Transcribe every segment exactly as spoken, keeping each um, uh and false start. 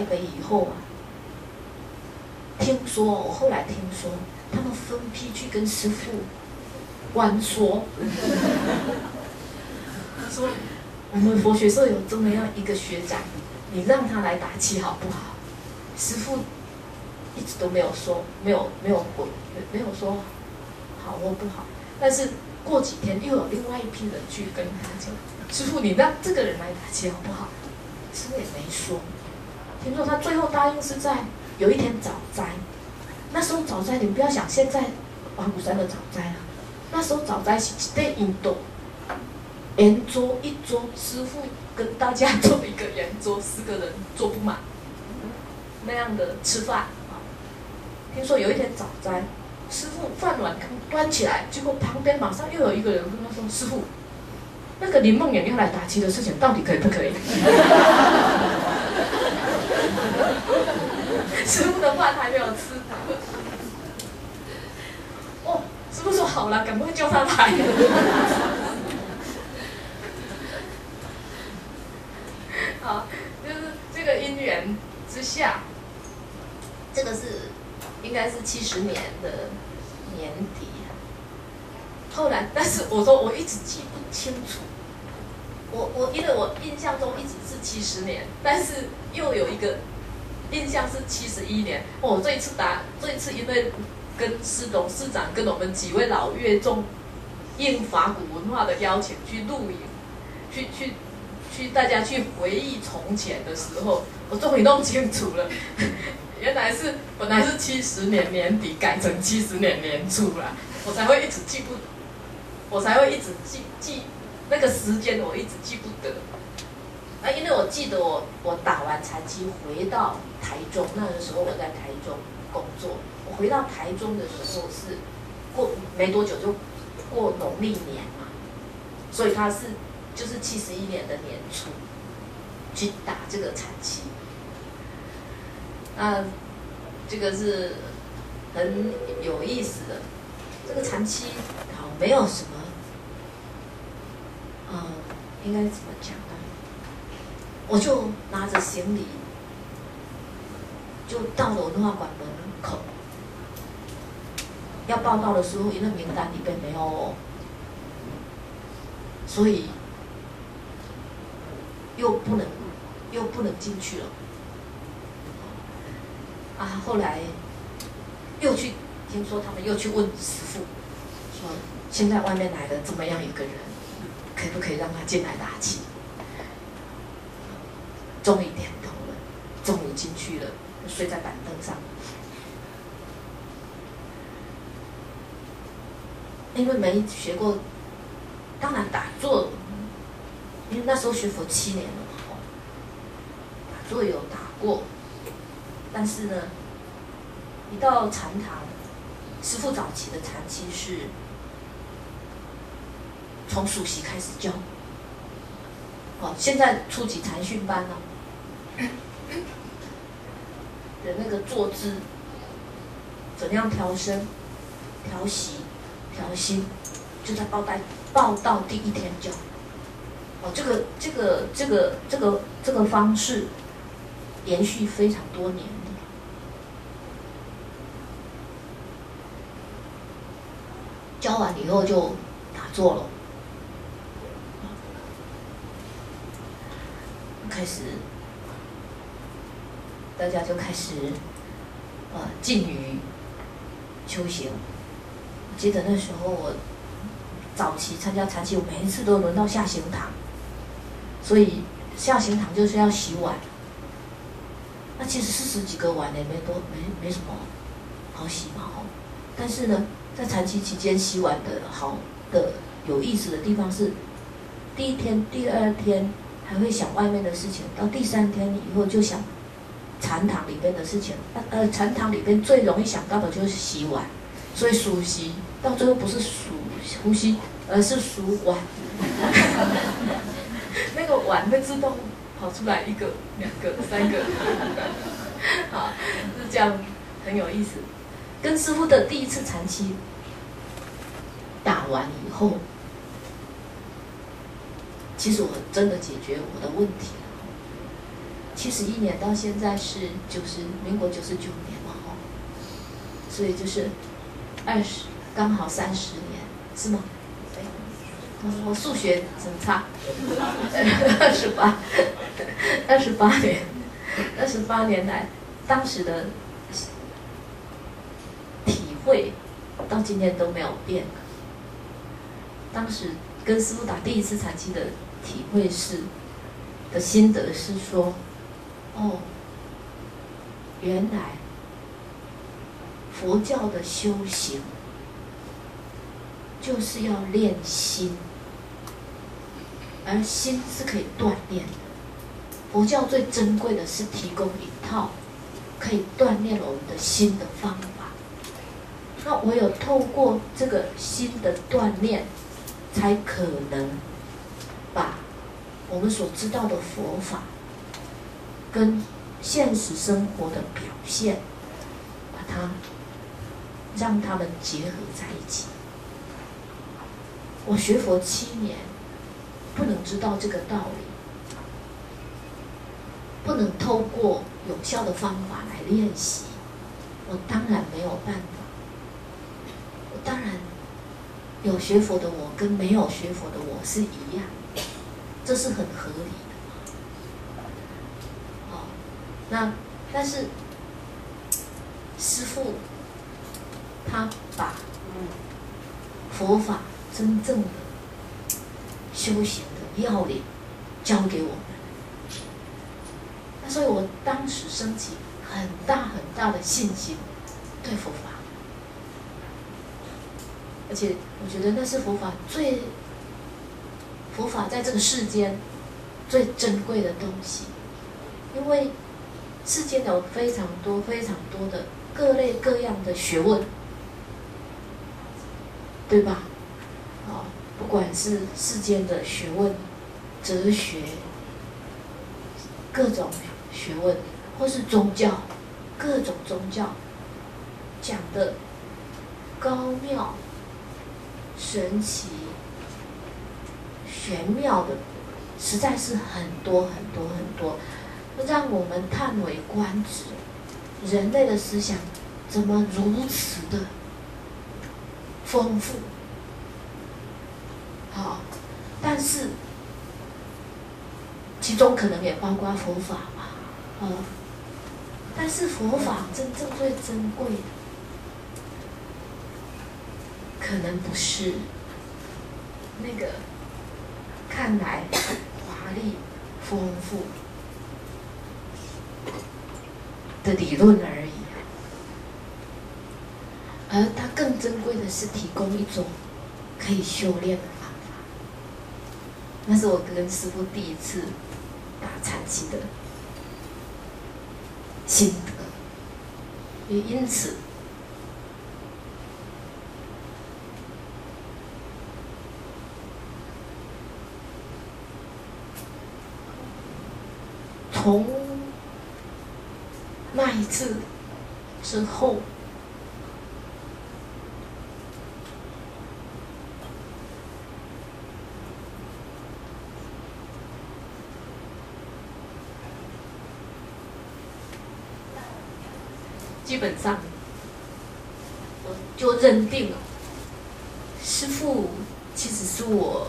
台北以后啊，听说我后来听说，他们分批去跟师父关说，他说我们佛学社有这么样一个学长，你让他来打气好不好？师父一直都没有说，没有没有回，没有说好或不好。但是过几天又有另外一批人去跟他讲，师父你让这个人来打气好不好？师父也没说。听说他最后答应是在有一天早斋，那时候早斋你们不要想现在花鼓山的早斋啊，那时候早斋是一对印度圆桌一桌，师父跟大家做一个圆桌，四个人坐不满，那样的吃饭啊。听说有一天早斋，师父饭碗刚端起来，结果旁边马上又有一个人跟他说：“师父，那个林梦妍要来打气的事情到底可以不可以？”师父的饭还没有吃，哦，师父说好了，赶快叫他来。好，就是这个因缘之下，这个是应该是七十年的年底。后来，但是我说我一直记不清楚，我我因为我印象中一直是七十年，但是又有一个印象是七十一年。哦，这一次打这一次因为跟施董事长跟我们几位老乐众应法鼓文化的邀请去露营，去去。去大家去回忆从前的时候，我终于弄清楚了，原来是本来是七十年年底改成七十年年初啦，我才会一直记不，我才会一直记记那个时间，我一直记不得。啊，因为我记得我我打完禅期回到台中，那个时候我在台中工作，我回到台中的时候是过没多久就过农历年嘛，所以它是。就是七十一年的年初去打这个禅期，那这个是很有意思的。这个禅期好没有什么，嗯，应该怎么讲呢？我就拿着行李，就到了文化馆门口。要报到的时候，因为名单里边没有，所以。又不能，又不能进去了，啊！后来又去听说他们又去问师父，说现在外面来了这么样一个人，可不可以让他进来打气？终于点头了，中午进去了，睡在板凳上，因为没学过，当然打坐。因为那时候学佛七年了嘛，打坐有打过，但是呢，一到禅堂，师父早期的禅期是从数息开始教，哦，现在初级禅训班呢、哦、的那个坐姿，怎样调身、调息、调心，就在报带报道第一天教。哦，这个这个这个这个这个方式延续非常多年的。教完以后就打坐了，开始大家就开始呃静语修行。我记得那时候我早期参加禅期，我每一次都轮到下行堂。所以下行堂就是要洗碗，那其实四十几个碗也没多没没什么好洗嘛吼。但是呢，在禅期期间洗碗的好的有意思的地方是，第一天、第二天还会想外面的事情，到第三天以后就想禅堂里边的事情。呃，禅堂里边最容易想到的就是洗碗，所以数息到最后不是数呼吸，而是数碗。那个碗会自动跑出来一个、两个、三个，好，是这样，很有意思。跟师父的第一次禅期打完以后，其实我真的解决我的问题了。 七十一年到现在是九十，民国九十九年嘛，哦，所以就是二十，刚好三十年，是吗？我数学很差，二十八，二十八年，二十八年来，当时的体会到今天都没有变。当时跟师父打第一次禅期的体会是的心得是说，哦，原来佛教的修行就是要练心。而心是可以锻炼的，佛教最珍贵的是提供一套可以锻炼我们的心的方法。那唯有透过这个心的锻炼，才可能把我们所知道的佛法跟现实生活的表现，把它让它们结合在一起。我学佛七年，不能知道这个道理，不能透过有效的方法来练习，我当然没有办法。我当然有学佛的我跟没有学佛的我是一样，这是很合理的。哦，那但是师父他把佛法真正的修行的要领教给我们，那所以我当时升起很大很大的信心对佛法，而且我觉得那是佛法最佛法在这个世间最珍贵的东西，因为世间有非常多非常多的各类各样的学问，对吧？啊，不管是世间的学问、哲学、各种学问，或是宗教，各种宗教讲的高妙、神奇、玄妙的，实在是很多很多很多，让我们叹为观止。人类的思想怎么如此的丰富？好，但是其中可能也包括佛法嘛，哦，但是佛法真正最珍贵的，可能不是那个看来华丽丰富的理论而已，而它更珍贵的是提供一种可以修炼的方法。那是我跟师父第一次打禅期的心得，也因此从那一次之后，基本上我就认定了，师父其实是我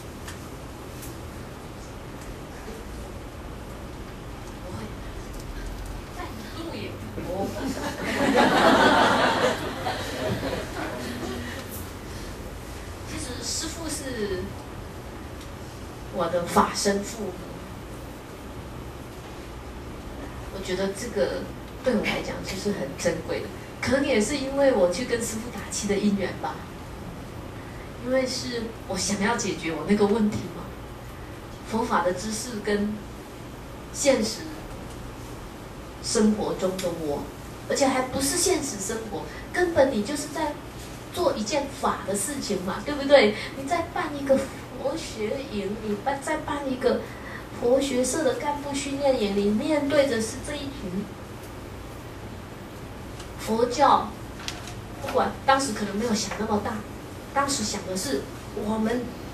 其实师父是我的法身父母，我觉得这个对我来讲就是很珍贵的，可能也是因为我去跟师父打气的因缘吧，因为是我想要解决我那个问题嘛，佛法的知识跟现实生活中的我，而且还不是现实生活，根本你就是在做一件法的事情嘛，对不对？你在办一个佛学营，你办在办一个佛学社的干部训练营，你面对的是这一群佛教，不管当时可能没有想那么大，当时想的是我们